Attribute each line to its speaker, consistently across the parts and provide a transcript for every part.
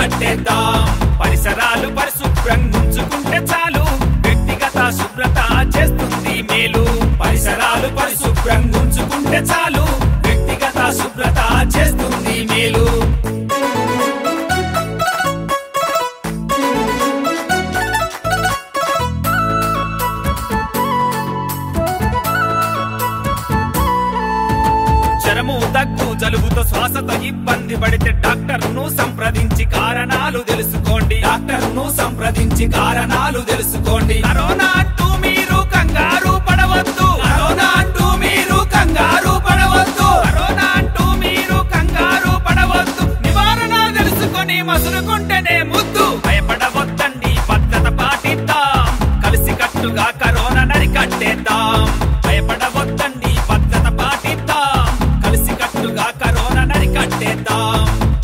Speaker 1: నరికట్టేద్దాం. పరిసరాలు పరిశుభ్రంగా ఉంచుకుంటే చాలు, వ్యక్తిగత శుభ్రత చేస్తుంది మేలు. పరిసరాలు పరిశుభ్రంగా ఉంచుకుంటే చాలు, వ్యక్తిగత శుభ్రత చేస్తుంది మేలు. జ్వరము, దగ్గు, జలుబుతో శ్వాసతో ఇబ్బంది పడితే డాక్టర్ను సంప్రదించి కారణాలు తెలుసుకోండి. డాక్టర్ను సంప్రదించి కారణాలు తెలుసుకోండి. కరోనా అంటూ మీరు కంగారు పడవద్దు. కరోనా అంటూ మీరు కంగారు పడవద్దు. కరోనా అంటూ మీరు కంగారు పడవద్దు. నివారణ తెలుసుకొని మసులుకుంటేనే ముద్దు. భయపడవద్దండి, భద్రత పాటిద్దాం. కలిసి కట్టుగా కరోనా నరికట్టేద్దాం. భయపడవద్దండి, భద్రత పాటిద్దాం. కలిసి కట్టుగా కరోనా నరికట్టేద్దాం.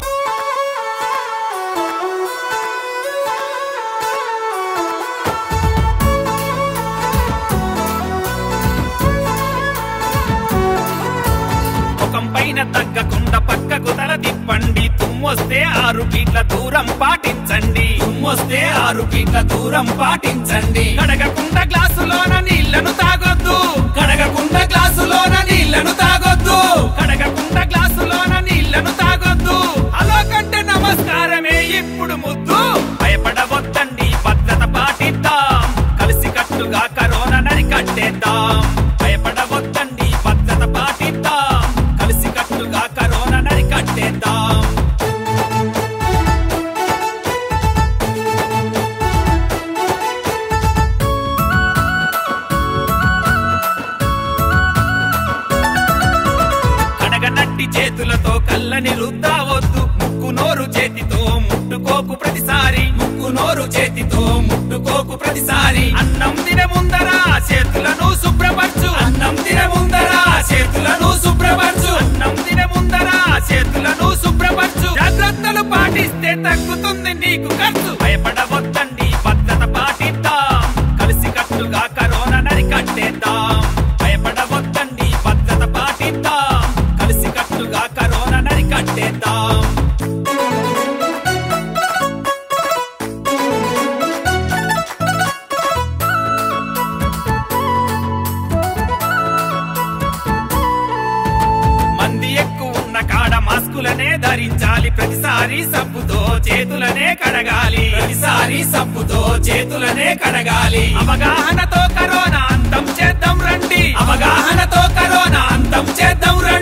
Speaker 1: ముఖం పైన తగ్గకుండా పక్కకు తల తిప్పండి. తుమ్మొస్తే 6 ఫీట్ల దూరం పాటించండి. తుమ్మొస్తే 6 ఫీట్ల దూరం పాటించండి. కడగకుండా గ్లాసులోన నీళ్లను తాగొద్దు. కడగకుండా గ్లాసులోన నీళ్లను తాగొద్దు. కడగకుండా గ్లాసులోన నీళ్లను తాగొద్దు. అలో కంటే నమస్కారమే ఇప్పుడు ముద్దు. భయపడవద్దండి, భద్రత పాటిద్దాం. కలిసి కట్టుగా కరోనా నరికట్టేద్దాం. భయపడవద్దండి, భద్రత పాటిద్దాం. కలిసి కట్టుగా కరోనా నరికట్టేద్దాం. కడగనట్టి చేతులతో కళ్ళని రుద్దావద్దు. ముక్కు నోరు చేతితో ముట్టుకోకు ప్రతిసారి. ముక్కు నోరు చేతితో ముట్టుకోకు ప్రతిసారి. అన్నం తినే ముందర చేతులను శుభ్రపరచు. అన్నం తినే ముందర చేతులను శుభ్రపరచు. అన్నం తినే ముందర చేతులను శుభ్రపరచు. జాగ్రత్తలు పాటిస్తే తగ్గుతుంది నీకు ఖర్చు. భయపడవద్దండి, భద్రత పాటిద్దాం. కలిసి కట్టుగా కరోనా నరికట్టేద్దాం. భయపడవద్దండి, భద్రత పాటిద్దాం. కలిసి కట్టుగా కరోనా నరికట్టేద్దాం. మంది ఎక్కువ ఉన్న కాడ మాస్కులనే ధరించాలి. ప్రతిసారి సబ్బుతో చేతులనే కడగాలి. ప్రతిసారి సబ్బుతో చేతులనే కడగాలి. అవగాహనతో కరోనా అంతం చేద్దాం రండి. అవగాహనతో కరోనా అంతం చేద్దాం రండి.